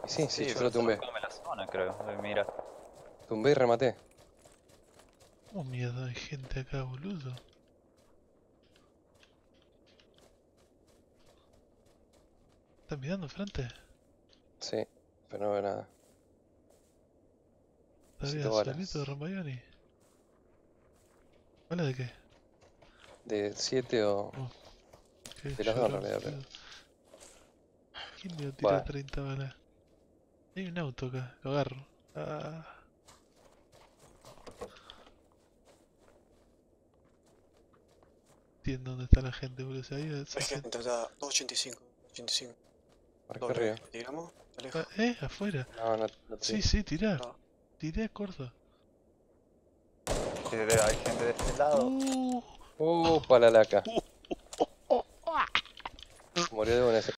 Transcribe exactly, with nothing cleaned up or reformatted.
Sí, sí, Sí, yo pero lo solo tumbé. come la zona, creo. Eh, Mira. Tumbé y rematé. ¿Cómo mierda hay gente acá, boludo? ¿Estás mirando frente? Sí, pero no veo nada. Estaría Necesito solito balas. Ramayoni. ¿Bala de qué? De siete o... Oh, qué De las dos en llorón, realidad, pero... boludo. ¿Quién le iba a tirar Bueno, treinta balas? Hay un auto acá, lo agarro. Ah, entiendo dónde está la gente, boludo. Se ha ido Hay sesenta. gente, está dos ochenta y cinco. ochenta y cinco. marca Doble, arriba. ¿le tiramos? ¿Te Ah, alejo? ¿eh? Afuera. No, no, no te Sí, digo. sí, tirá. No. Tiré, corto. Sí, de- hay gente de este lado. Uh, Uh, palalaca. uh, oh, oh, ah. Murió de una ese.